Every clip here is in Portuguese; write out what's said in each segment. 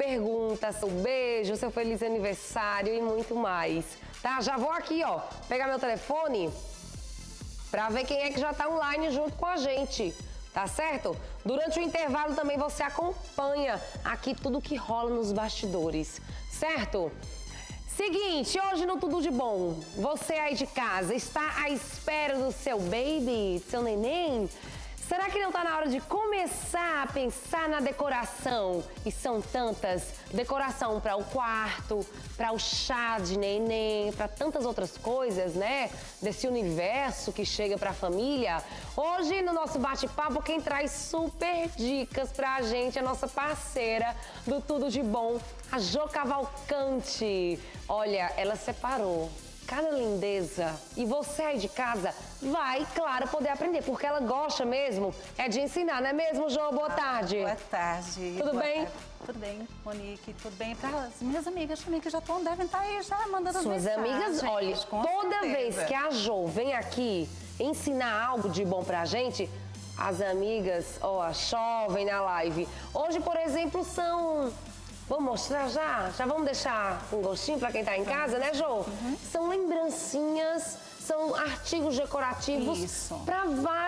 pergunta, seu beijo, seu feliz aniversário e muito mais, tá? Já vou aqui, ó, pegar meu telefone pra ver quem é que já tá online junto com a gente, tá certo? Durante o intervalo também você acompanha aqui tudo que rola nos bastidores, certo? Seguinte, hoje no Tudo de Bom, você aí de casa está à espera do seu baby, seu neném? Será que não está na hora de começar a pensar na decoração? E são tantas, decoração para o quarto, para o chá de neném, para tantas outras coisas, né? Desse universo que chega para a família. Hoje, no nosso bate-papo, quem traz super dicas para a gente, a nossa parceira do Tudo de Bom, a Jô Cavalcante. Olha, ela separou cada lindeza. E você aí de casa vai, claro, poder aprender, porque ela gosta mesmo é de ensinar, não é mesmo, Jô? Boa tarde. Boa tarde. Tudo bem? Tarde. Tudo bem, Monique, tudo bem? Para as minhas amigas também que já devem estar aí já mandando suas amigas, olha, toda vez que a Jô vem aqui ensinar algo de bom pra gente, as amigas, ó, chovem na live. Hoje, por exemplo, são... Vamos mostrar já? Já vamos deixar um gostinho para quem está em casa, né, Jô? São lembrancinhas, são artigos decorativos para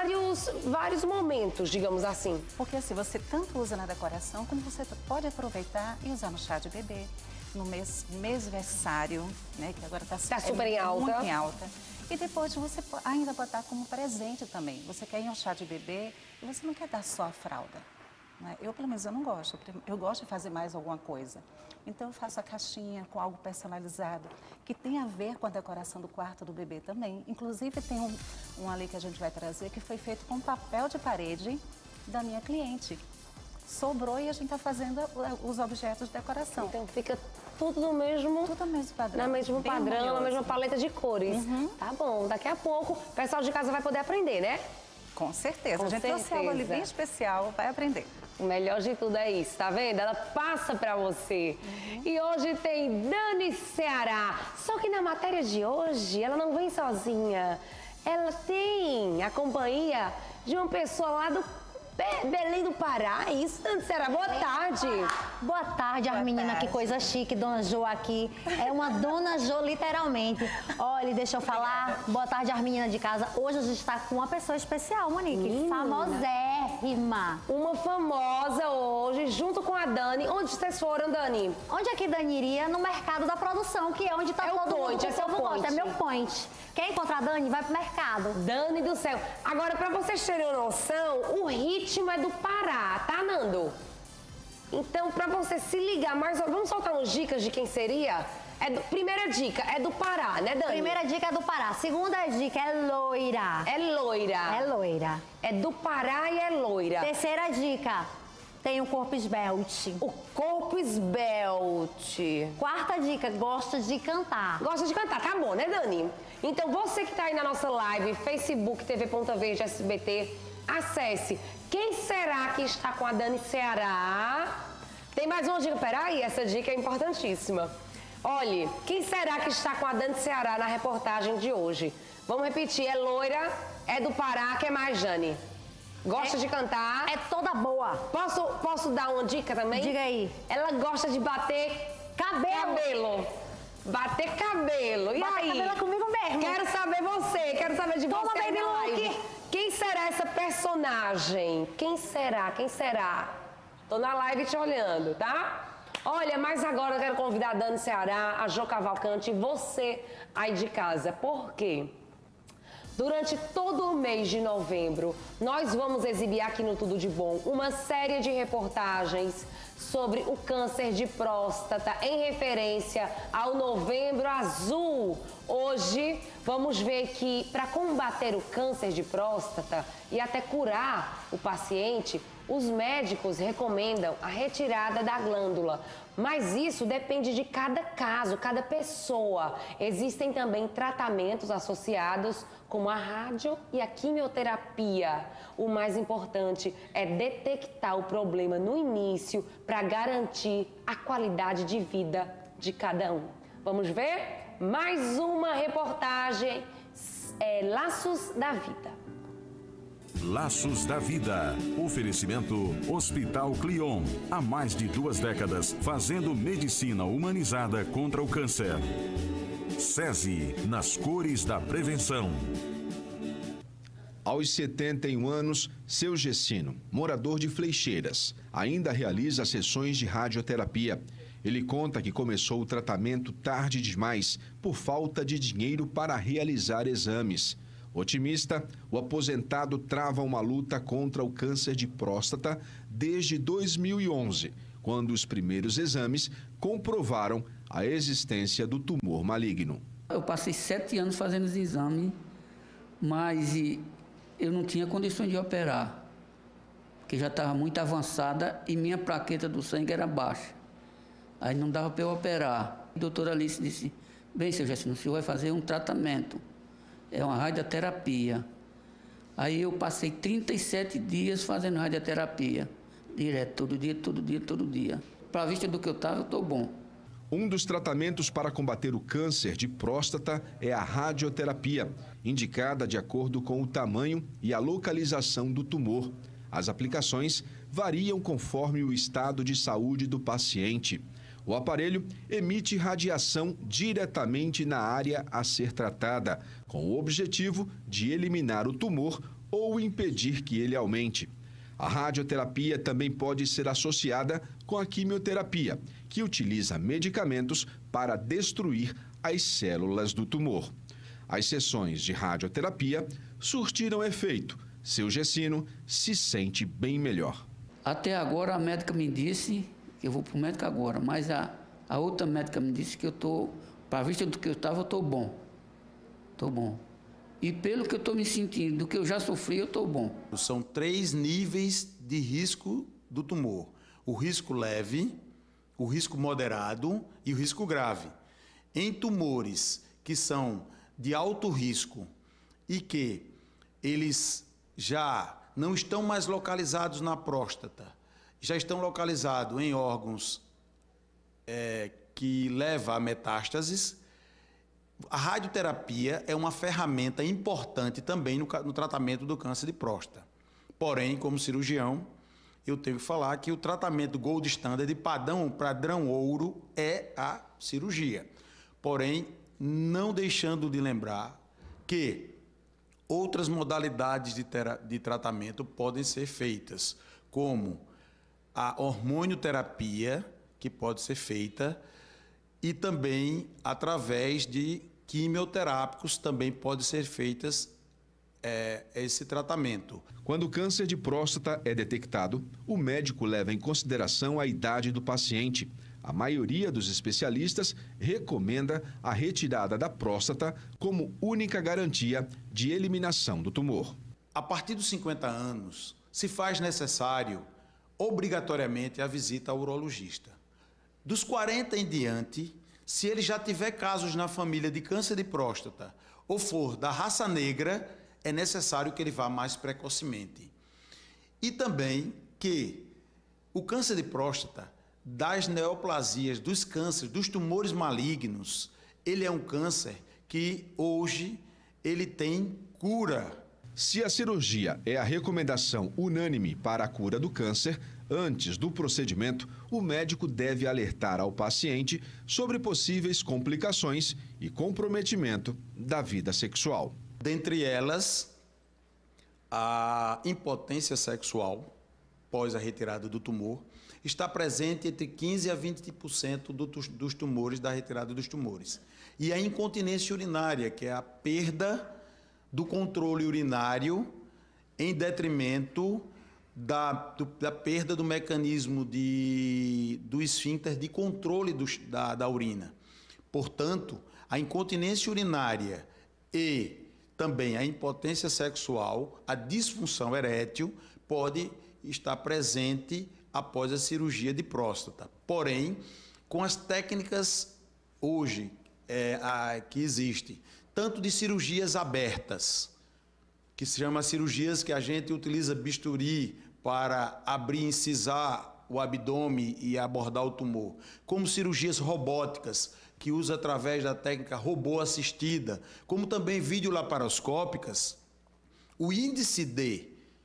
vários momentos, digamos assim. Porque assim, você tanto usa na decoração, como você pode aproveitar e usar no chá de bebê, no mêsversário, né, que agora está super em alta. Muito em alta. E depois você ainda botar como presente também. Você quer ir ao chá de bebê e você não quer dar só a fralda. Eu, pelo menos, eu não gosto. Eu gosto de fazer mais alguma coisa. Então, eu faço a caixinha com algo personalizado, que tem a ver com a decoração do quarto do bebê também. Inclusive, tem um ali que a gente vai trazer, que foi feito com papel de parede da minha cliente. Sobrou e a gente está fazendo os objetos de decoração. Então, fica tudo no mesmo... Tudo no mesmo padrão. No mesmo padrão, na mesma paleta de cores. Tá bom, daqui a pouco o pessoal de casa vai poder aprender, né? Com certeza. Com a gente trouxe algo ali bem especial, vai aprender. O melhor de tudo é isso, tá vendo? Ela passa pra você. E hoje tem Dani Ceará. Só que na matéria de hoje, ela não vem sozinha. Ela tem a companhia de uma pessoa lá do Belém do Pará. É isso, Dani Ceará? Boa tarde. Boa tarde, Arminina. Que coisa chique, Dona Jô aqui. É uma Dona Jô, literalmente. Olha, deixa eu falar. Boa tarde, Arminina de casa. Hoje a gente está com uma pessoa especial, Monique. Famosérrima. Uma famosa hoje, junto com a Dani. Onde vocês foram, Dani? Onde é que Dani iria? No mercado da produção, que é onde está todo mundo. Esse é o point. É meu point. Quer encontrar a Dani? Vai pro mercado. Dani do céu. Agora, pra vocês terem uma noção, o ritmo é do Pará, tá, Nando? Então, pra você se ligar mais... Vamos soltar umas dicas de quem seria? Primeira dica, é do Pará, né, Dani? Primeira dica é do Pará. Segunda dica é loira. É loira. É loira. É do Pará e é loira. Terceira dica, tem o corpo esbelte. O corpo esbelte. Quarta dica, gosta de cantar. Gosta de cantar, tá bom, né, Dani? Então, você que tá aí na nossa live, Facebook, TV.verde, SBT, acesse. Quem será que está com a Dani Ceará? Tem mais uma dica, peraí, essa dica é importantíssima. Olha, quem será que está com a Dani Ceará na reportagem de hoje? Vamos repetir, é loira, é do Pará, que é mais, Dani? Gosta de cantar. É toda boa. Posso dar uma dica também? Diga aí. Ela gosta de bater cabelo. Bater cabelo. E bater aí? Cabelo é comigo mesmo. Quero saber você, quero saber de Toma, você. baby look. Quem será essa personagem? Quem será? Quem será? Tô na live te olhando, tá? Olha, mas agora eu quero convidar a Dani Ceará, a Jô Cavalcante e você aí de casa. Por quê? Durante todo o mês de novembro, nós vamos exibir aqui no Tudo de Bom uma série de reportagens sobre o câncer de próstata em referência ao Novembro Azul. Hoje vamos ver que para combater o câncer de próstata e até curar o paciente, os médicos recomendam a retirada da glândula. Mas isso depende de cada caso, cada pessoa. Existem também tratamentos associados como a rádio e a quimioterapia. O mais importante é detectar o problema no início para garantir a qualidade de vida de cada um. Vamos ver? Mais uma reportagem, Laços da Vida. Laços da Vida. Oferecimento Hospital Clion. Há mais de 2 décadas, fazendo medicina humanizada contra o câncer. SESI, nas cores da prevenção. Aos 71 anos, seu Gessino, morador de Fleixeiras, ainda realiza sessões de radioterapia. Ele conta que começou o tratamento tarde demais, por falta de dinheiro para realizar exames. Otimista, o aposentado trava uma luta contra o câncer de próstata desde 2011, quando os primeiros exames comprovaram a existência do tumor maligno. Eu passei 7 anos fazendo os exames, mas eu não tinha condições de operar, porque já estava muito avançada e minha plaqueta do sangue era baixa. Aí não dava para eu operar. A doutora Alice disse, bem, seu Gessino, o senhor vai fazer um tratamento, é uma radioterapia. Aí eu passei 37 dias fazendo radioterapia, direto, todo dia. Para a vista do que eu estava, eu estou bom. Um dos tratamentos para combater o câncer de próstata é a radioterapia, indicada de acordo com o tamanho e a localização do tumor. As aplicações variam conforme o estado de saúde do paciente. O aparelho emite radiação diretamente na área a ser tratada, com o objetivo de eliminar o tumor ou impedir que ele aumente. A radioterapia também pode ser associada com a quimioterapia, que utiliza medicamentos para destruir as células do tumor. As sessões de radioterapia surtiram efeito. Seu Gessino se sente bem melhor. Até agora a médica me disse que eu vou para o médico agora, mas a outra médica me disse que eu estou, para a vista do que eu estava, eu estou bom. Estou bom. E pelo que eu estou me sentindo, do que eu já sofri, eu estou bom. São 3 níveis de risco do tumor. O risco leve, o risco moderado e o risco grave. Em tumores que são de alto risco e que eles já não estão mais localizados na próstata, já estão localizados em órgãos que levam a metástases, a radioterapia é uma ferramenta importante também no tratamento do câncer de próstata. Porém, como cirurgião, eu tenho que falar que o tratamento gold standard de padrão ouro é a cirurgia. Porém, não deixando de lembrar que outras modalidades de tratamento podem ser feitas, como a hormonioterapia, que pode ser feita, e também através de quimioterápicos também pode ser feitas esse tratamento. Quando o câncer de próstata é detectado, o médico leva em consideração a idade do paciente. A maioria dos especialistas recomenda a retirada da próstata como única garantia de eliminação do tumor. A partir dos 50 anos, se faz necessário, obrigatoriamente, a visita ao urologista. Dos 40 em diante, se ele já tiver casos na família de câncer de próstata ou for da raça negra, é necessário que ele vá mais precocemente. E também que o câncer de próstata, das neoplasias, dos cânceres, dos tumores malignos, ele é um câncer que hoje ele tem cura. Se a cirurgia é a recomendação unânime para a cura do câncer, antes do procedimento, o médico deve alertar ao paciente sobre possíveis complicações e comprometimento da vida sexual. Dentre elas, a impotência sexual, após a retirada do tumor, está presente entre 15% a 20% dos tumores, da retirada dos tumores. E a incontinência urinária, que é a perda do controle urinário em detrimento da perda do mecanismo do esfíncter de controle da urina. Portanto, a incontinência urinária e também a impotência sexual, a disfunção erétil, pode estar presente após a cirurgia de próstata. Porém, com as técnicas hoje que existem, tanto de cirurgias abertas, que se chama cirurgias que a gente utiliza bisturi para abrir e incisar o abdômen e abordar o tumor, como cirurgias robóticas, que usa através da técnica robô assistida, como também videolaparoscópicas, o índice de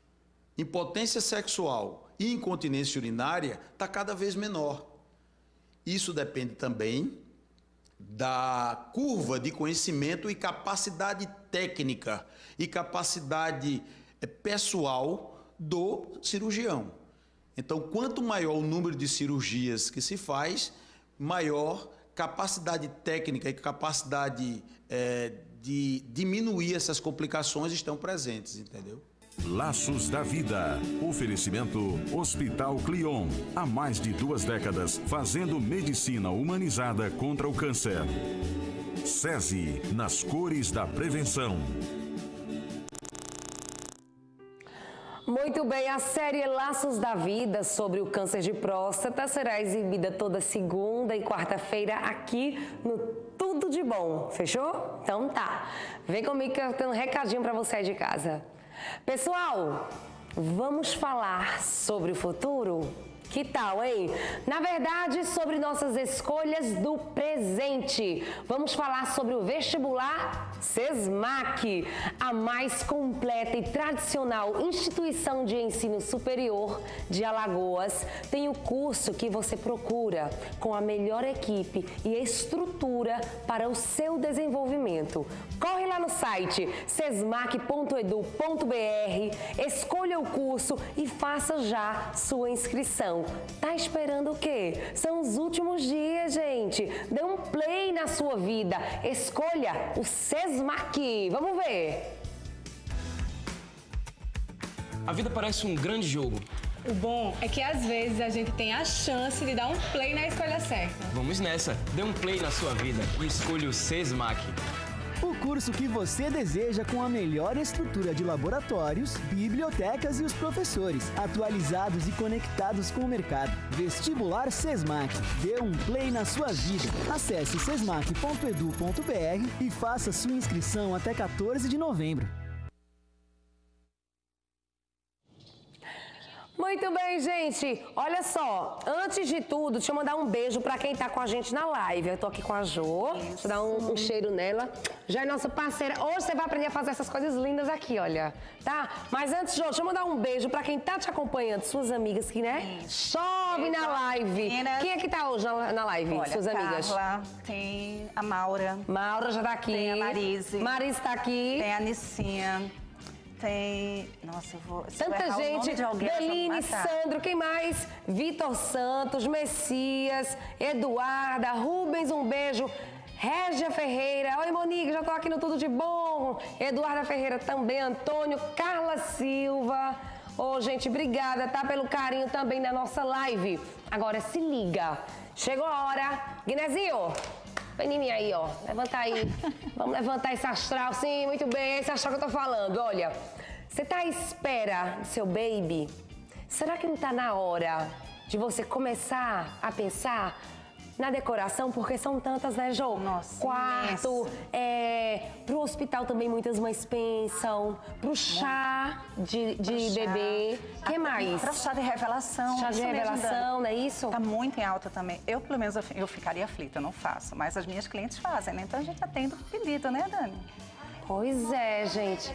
impotência sexual e incontinência urinária está cada vez menor. Isso depende também da curva de conhecimento e capacidade técnica e capacidade pessoal do cirurgião. Então, quanto maior o número de cirurgias que se faz, maior capacidade técnica e capacidade de diminuir essas complicações estão presentes, entendeu? Laços da Vida. Oferecimento Hospital Clion. Há mais de 2 décadas, fazendo medicina humanizada contra o câncer. SESI, nas cores da prevenção. Muito bem, a série Laços da Vida sobre o câncer de próstata será exibida toda segunda e quarta-feira aqui no Tudo de Bom. Fechou? Então tá. Vem comigo que eu tenho um recadinho para você aí de casa. Pessoal, vamos falar sobre o futuro? Que tal, hein? Na verdade, sobre nossas escolhas do presente. Vamos falar sobre o vestibular SESMAC, a mais completa e tradicional instituição de ensino superior de Alagoas. Tem o curso que você procura, com a melhor equipe e estrutura para o seu desenvolvimento. Corre lá no site sesmac.edu.br, escolha o curso e faça já sua inscrição. Tá esperando o quê? São os últimos dias, gente. Dê um play na sua vida. Escolha o SESMAC. Vamos ver. A vida parece um grande jogo. O bom é que às vezes a gente tem a chance de dar um play na escolha certa. Vamos nessa. Dê um play na sua vida e escolha o SESMAC. O curso que você deseja com a melhor estrutura de laboratórios, bibliotecas e os professores, atualizados e conectados com o mercado. Vestibular SESMAC. Dê um play na sua vida. Acesse sesmac.edu.br e faça sua inscrição até 14 de novembro. Muito bem, gente. Olha só, antes de tudo, deixa eu mandar um beijo pra quem tá com a gente na live. Eu tô aqui com a Jo, deixa eu dar um cheiro nela. Já é nossa parceira. Hoje você vai aprender a fazer essas coisas lindas aqui, olha, tá? Mas antes, Jo, deixa eu mandar um beijo pra quem tá te acompanhando, suas amigas que, né? Chove na live. Quem é que tá hoje na live, olha, suas amigas? Carla, tem a Maura. Maura já tá aqui. Tem a Marise. Marise tá aqui. Tem a Nicinha. Tem... Nossa, eu vou... Tanta gente, Beline, Sandro, quem mais? Vitor Santos, Messias, Eduarda, Rubens, um beijo. Régia Ferreira, oi Monique, já tô aqui no Tudo de Bom. Eduarda Ferreira também, Antônio, Carla Silva. Ô, gente, obrigada, tá? Pelo carinho também na nossa live. Agora se liga, chegou a hora. Guinezinho, vem em mim aí, ó. Levanta aí. Vamos levantar esse astral. Sim, muito bem. Esse astral que eu tô falando. Olha, você tá à espera do seu baby? Será que não tá na hora de você começar a pensar na decoração? Porque são tantas, né, Jô? Nossa, quarto, pro hospital também muitas mães pensam. Pro chá de bebê. O que mais? Pro chá de revelação. Chá de revelação, não é isso? Tá muito em alta também. Eu, pelo menos, eu ficaria aflita, eu não faço. Mas as minhas clientes fazem, né? Então a gente atende o pedido, né, Dani? Pois é, gente.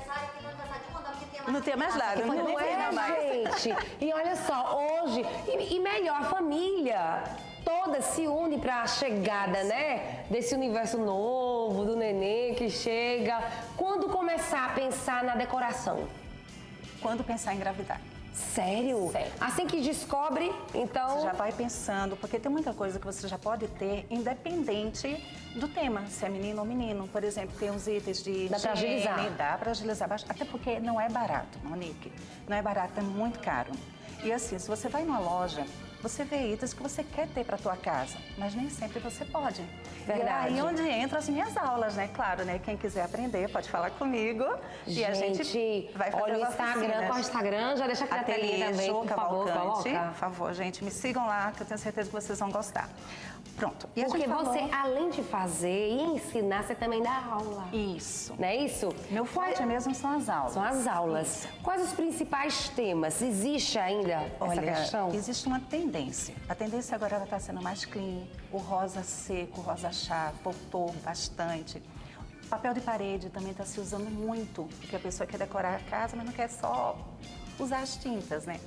Não tem mais nada, Não é, gente? E olha só, hoje, e melhor, a família toda se une para a chegada, né? Desse universo novo, do neném que chega. Quando começar a pensar na decoração? Quando pensar em engravidar. Sério? Sério? Assim que descobre, então... Você já vai pensando, porque tem muita coisa que você já pode ter, independente do tema, se é menino ou menino. Por exemplo, tem uns itens de dá pra agilizar. Dá pra agilizar bastante, até porque não é barato, Monique. Não é barato, é muito caro. E assim, se você vai numa loja, você vê itens que você quer ter para tua casa, mas nem sempre você pode. Verdade. E aí onde entram as minhas aulas, né? Claro, né? Quem quiser aprender pode falar comigo. Gente, e a gente vai fazer olha o Instagram, qual é o Instagram? Já deixa aqui na telinha também, por favor, coloca. Por favor, gente, me sigam lá, que eu tenho certeza que vocês vão gostar. Pronto. E porque você, além de fazer e ensinar, você também dá aula. Isso. Não é isso? Meu forte mesmo são as aulas. São as aulas. Isso. Quais os principais temas? Existe ainda essa questão? Existe uma tendência. A tendência agora está sendo mais clean. O rosa seco, o rosa chá, voltou bastante. Papel de parede também está se usando muito, porque a pessoa quer decorar a casa, mas não quer só usar as tintas, né?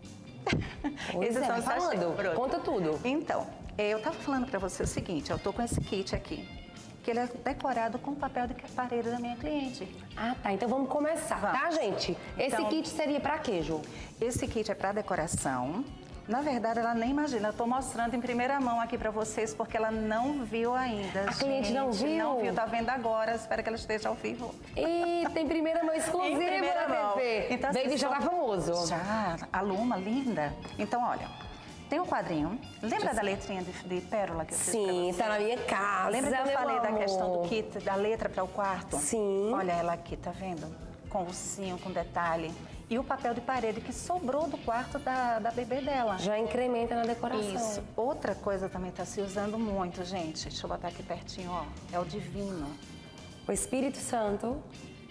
Pois Esses é, são os falando. sachês. Pronto. Conta tudo. Então, eu tava falando para você o seguinte, eu tô com esse kit aqui, que ele é decorado com papel de parede da minha cliente. Ah, tá. Então vamos começar, tá, gente? Esse Então, kit seria pra quê, Ju? Esse kit é para decoração. Na verdade, ela nem imagina. Eu tô mostrando em primeira mão aqui para vocês, porque ela não viu ainda. A cliente não viu? Não viu, tá vendo agora. Espero que ela esteja ao vivo. E tem primeira mão exclusiva Em primeira na mão. TV. Então, Baby assim, já tá famoso. Já, a Luma, linda. Então, olha, tem um quadrinho. Lembra da letrinha de pérola que eu fiz pra Sim, você? tá na minha casa. Lembra que eu meu falei da amor? questão do kit, da letra para o quarto? Sim. Olha ela aqui, tá vendo? Com ursinho, com detalhe. E o papel de parede que sobrou do quarto da bebê dela. Já incrementa na decoração. Isso. Outra coisa também está se usando muito, gente. Deixa eu botar aqui pertinho, ó. É o divino. O Espírito Santo.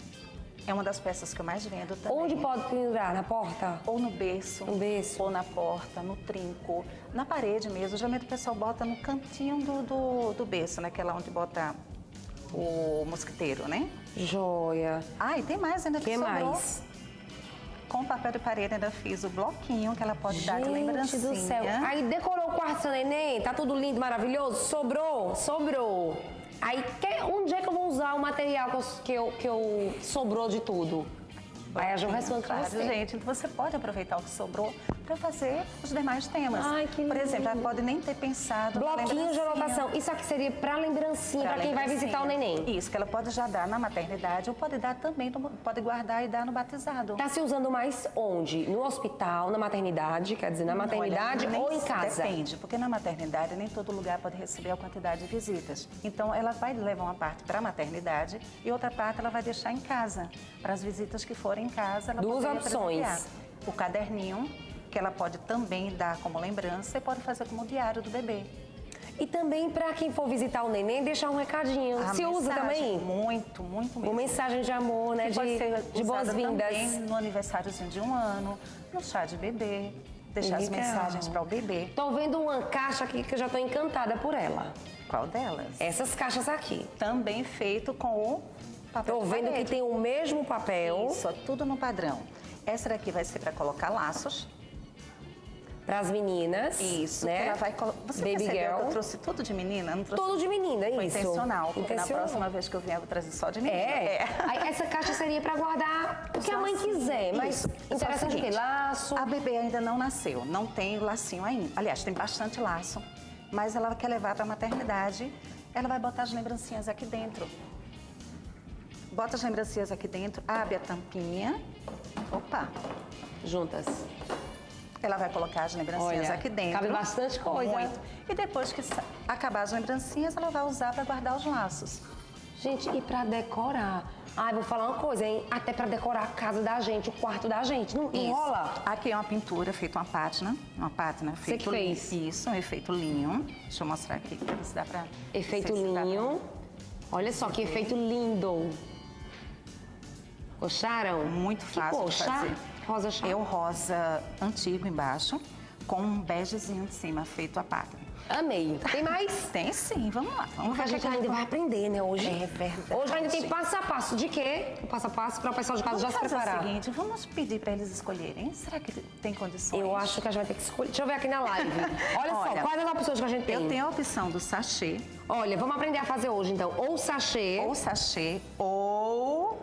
É uma das peças que eu mais vendo também. Onde pode pendurar? Na porta? Ou no berço. No berço. Ou na porta, no trinco. Na parede mesmo. Geralmente o pessoal bota no cantinho do berço, né? Que é lá onde bota o mosquiteiro, né? Joia. Ah, e tem mais ainda que sobrou. Mais? Com papel de parede ainda fiz o bloquinho que ela pode dar de lembrancinha. Gente do céu. Aí decorou o quarto do seu neném, tá tudo lindo, maravilhoso? Sobrou. Aí, onde é que eu vou usar o material que eu sobrou de tudo? Aí a Ju responde pra Claro, você. gente, então você pode aproveitar o que sobrou para fazer os demais temas. Ai, que lindo. Por exemplo, ela pode nem ter pensado na Bloquinho de lembrancinha. anotação. Isso aqui seria pra lembrancinha, pra quem vai lembrancinha. visitar o neném. Isso, que ela pode já dar na maternidade ou pode dar também, pode guardar e dar no batizado. Tá se usando mais onde? No hospital, na maternidade, quer dizer, na maternidade Olha, ou em casa? Depende, porque na maternidade nem todo lugar pode receber a quantidade de visitas. Então, ela vai levar uma parte para a maternidade e outra parte ela vai deixar em casa. Para as visitas que forem em casa, ela Duas pode opções. presentear. O caderninho, que ela pode também dar como lembrança e pode fazer como diário do bebê. E também para quem for visitar o neném, deixar um recadinho. A Se usa mensagem, também? Muito mesmo. Uma mensagem de amor, né? Que pode ser De usada boas-vindas. também no aniversáriozinho de 1 ano, no chá de bebê, deixar as Legal. mensagens para o bebê. Tô vendo uma caixa aqui que eu já tô encantada por ela. Qual delas? Essas caixas aqui. Também feito com o papel Tô de vendo parede. que tem o mesmo papel. Isso, tudo no padrão. Essa daqui vai ser para colocar laços. Para as meninas. Isso, né? que ela vai Você Baby percebeu girl. que eu trouxe tudo de menina? Não trouxe... Tudo de menina, Foi isso. intencional, porque na Intencional. próxima vez que eu vier eu vou trazer só de menina. Aí essa caixa seria para guardar o que a mãe quiser, mas Isso. interessante o quê? Laço. A bebê ainda não nasceu, não tem o lacinho ainda. Aliás, tem bastante laço, mas ela quer levar para a maternidade, ela vai botar as lembrancinhas aqui dentro. Bota as lembrancinhas aqui dentro, abre a tampinha. Opa! Juntas. Ela vai colocar as lembrancinhas Olha, aqui dentro. cabe bastante coisa. Muito. E depois que acabar as lembrancinhas, ela vai usar para guardar os laços. Gente, e para decorar? Ai, vou falar uma coisa, hein? Até para decorar a casa da gente, o quarto da gente. Não Isso. rola? Aqui é uma pintura feita uma pátina. Uma pátina feita que fez? Isso, um efeito linho. Deixa eu mostrar aqui pra ver se dá pra... Efeito não sei se dá linho. Olha só que efeito lindo. Gostaram? Muito fácil que de cor? fazer. Rosa chá? É o rosa antigo embaixo, com um begezinho de cima, feito a pátina. Amei. Tem mais? Tem sim, vamos lá. Vamos Porque a ver gente o que ainda vai aprender, né, hoje? É verdade. Hoje ainda tem passo a passo. De quê? O passo a passo para o pessoal de casa já se Vamos fazer preparar. o seguinte, vamos pedir para eles escolherem. Será que tem condições? Eu acho que a gente vai ter que escolher. Deixa eu ver aqui na live. Olha só, quais as opções que a gente tem? Eu tenho a opção do sachê. Olha, vamos aprender a fazer hoje, então. Ou sachê. Ou sachê, ou...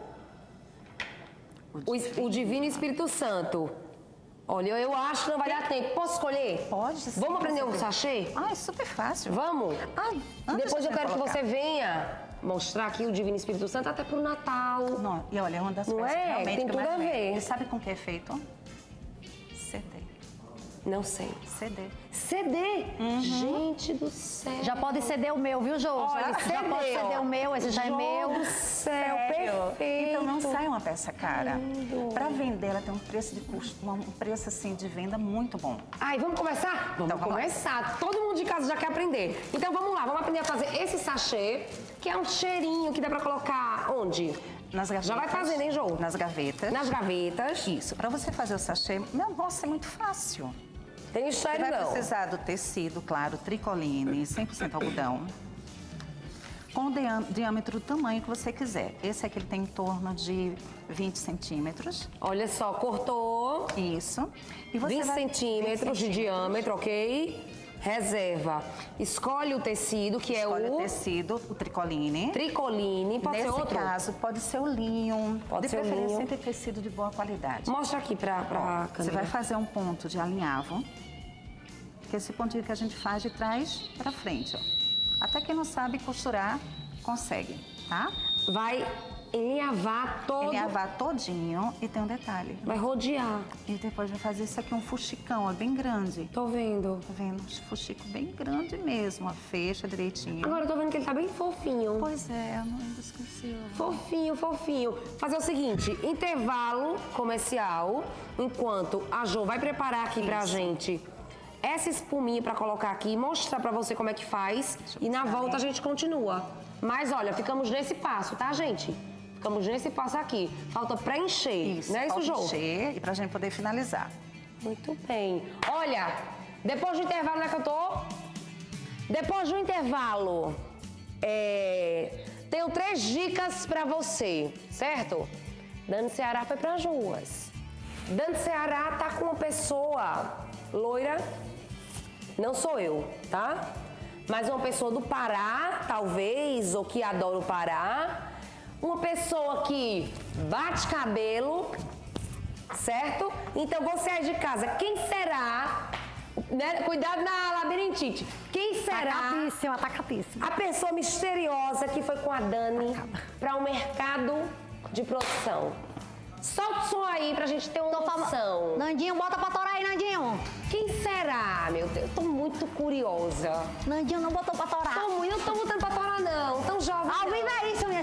O Divino Espírito Santo. Olha, eu acho que não vai dar tempo. Posso escolher? Pode sim. Vamos aprender um sachê? Ah, é super fácil. Vamos? antes Depois de eu quero que colocar. você venha mostrar aqui o Divino Espírito Santo até pro Natal. Não, e olha, é uma das Não peças é? realmente Tem que tudo mais a vende. ver. E sabe com que é feito? CD. Não sei. CD. CD? Gente do céu. Já pode ceder o meu, viu, Jô? Olha, já pode cedeu. ceder o meu, esse já é Jô meu. do céu, perfeito. Então não sai uma peça cara. Para vender, ela tem um preço de custo, um preço assim de venda muito bom. Ai, vamos começar? Vamos Então, vamos lá. começar. Todo mundo de casa já quer aprender. Então vamos lá, vamos aprender a fazer esse sachê, que é um cheirinho que dá pra colocar onde? Nas gavetas. Já vai fazendo, hein, Jô? Nas gavetas. Nas gavetas. Isso. Para você fazer o sachê, nossa, é muito fácil. Tem Você mistério vai não. precisar do tecido, claro, tricoline, 100% algodão. com o diâmetro do tamanho que você quiser. Esse aqui ele tem em torno de 20 centímetros. Olha só, cortou. Isso. E você 20 vai... centímetros de diâmetro, ok? Reserva. Escolhe o tecido, que Escolhe é o... tecido, o tricoline. Tricoline, pode ser outro? Nesse caso, pode ser o linho. Pode ser o preferência, linho. sempre tecido de boa qualidade. Mostra aqui pra câmera. Você vai fazer um ponto de alinhavo, que é esse pontinho que a gente faz de trás para frente, ó. Até quem não sabe costurar, consegue, tá? Vai alinhavar todo... Alinhavar todinho e tem um detalhe. Vai rodear. E depois vai fazer isso aqui, um fuxicão, ó, bem grande. Tô vendo. Tá vendo? Um fuxico bem grande mesmo, ó. Fecha direitinho. Agora eu tô vendo que ele tá bem fofinho. Pois é, eu não ainda esqueci. Fofinho, fofinho. Fazer o seguinte, intervalo comercial, enquanto a Jo vai preparar aqui pra gente essa espuminha pra colocar aqui e mostrar pra você como é que faz. E na volta a gente continua. Mas olha, ficamos nesse passo, tá, gente? Ficamos nesse passo aqui. Falta preencher, Isso, não é isso, Jo? preencher e pra gente poder finalizar. Muito bem. Olha, depois do intervalo, né, que eu tô? Depois do intervalo, tenho 3 dicas pra você, certo? Dani Ceará foi pras ruas. Dani Ceará tá com uma pessoa loira, não sou eu, tá? Mas uma pessoa do Pará, talvez, ou que adora o Pará. Uma pessoa que bate cabelo, certo? Então você é de casa, quem será? Né? Cuidado na labirintite. Quem será? Tacatíssima. A pessoa misteriosa que foi com a Dani para o mercado de produção. Solta o som aí pra gente ter uma noção. Nandinho, bota pra torar aí, Nandinho. Quem será, meu Deus? Tô muito curiosa. Nandinho não botou pra torar. Não tô botando pra torar, não. Tão jovem. Ao vivo é isso,